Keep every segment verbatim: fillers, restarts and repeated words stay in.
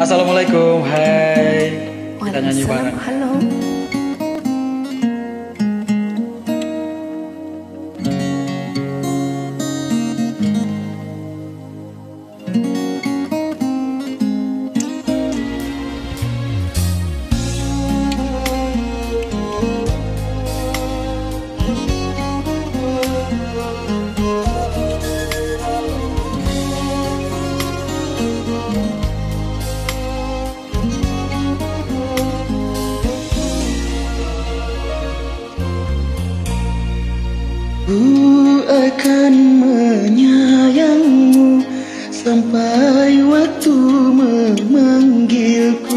Assalamualaikum, hai. Kita nyanyi Waalaikumsalam, bareng. halo. Ku akan menyayangmu sampai waktu memanggilku,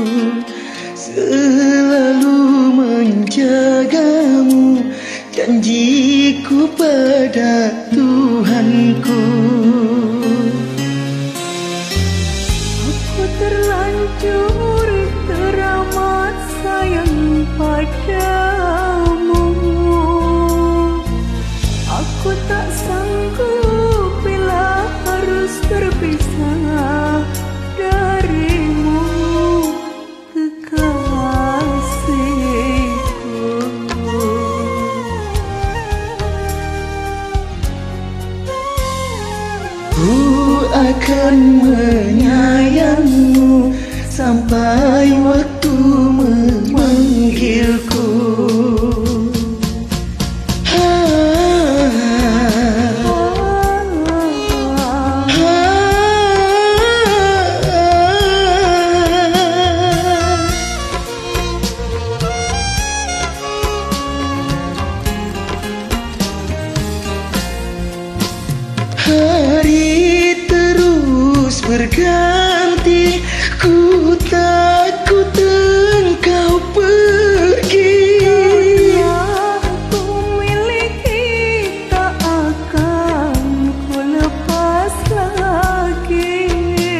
selalu menjagamu, janjiku pada Tuhanku. Aku terlanjur teramat sayang padamu. Aku tak sanggup bila harus berpisah darimu, kekasihku. Ku akan menyayangmu sampai waktu memanggilku. Hari terus berganti, ku takut engkau pergi. Yang ku miliki tak akan ku lepas lagi.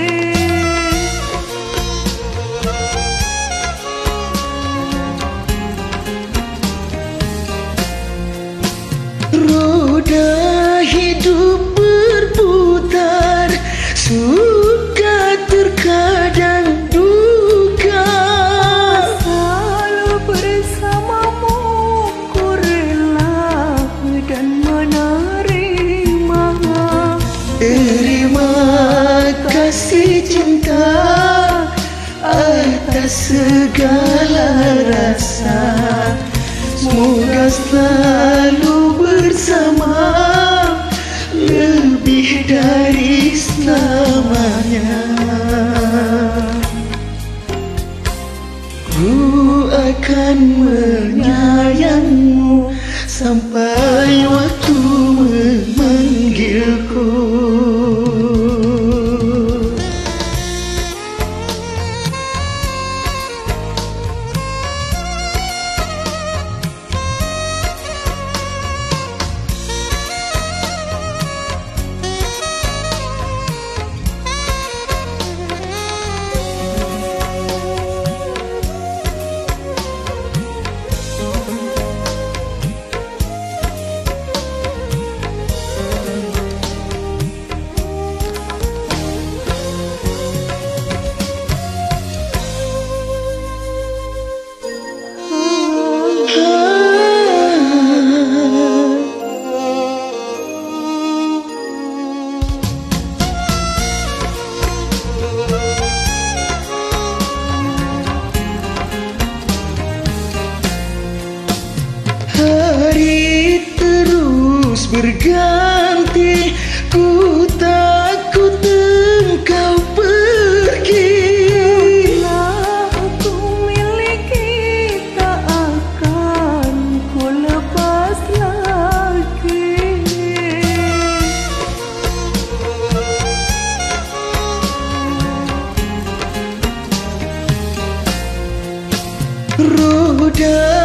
Roda hidup berputar, suka terkadang duka. Selalu bersamamu ku rela dan menerima. Terima kasih cinta atas segala rasa. Semoga selalu bersama, lebih dari selamanya. Ku akan menyayangmu sampai waktu memanggilku. Hari terus berganti, ku takut engkau pergi. Yang ku miliki tak akan ku lepas lagi. Roda